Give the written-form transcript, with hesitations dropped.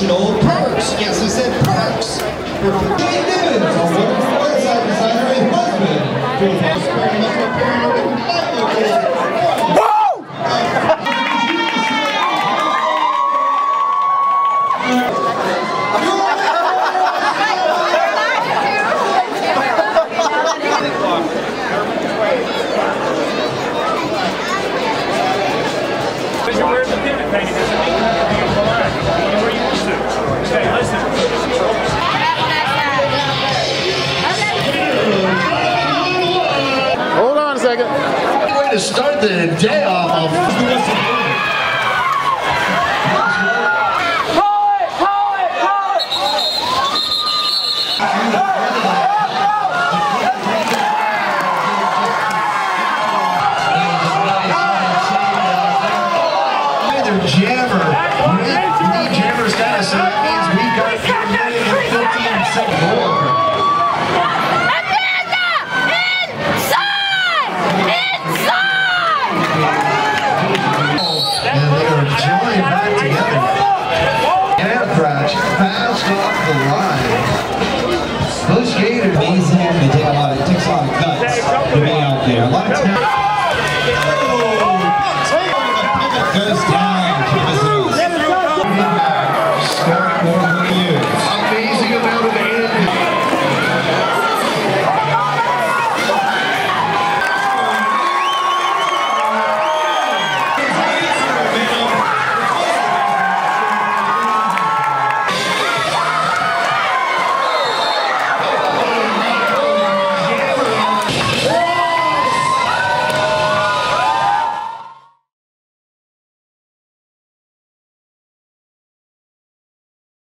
additional perks. Yes, I said perks. Dave Gibbons, a wonderful website designer and husband, to experimental parent and life located. Where's the pivot thing? It doesn't mean you're being blind. You're where you used to. Okay, listen. Hold on a second. Way to start the day off. Jammer. Jammer status, so that means we got 15 seconds more.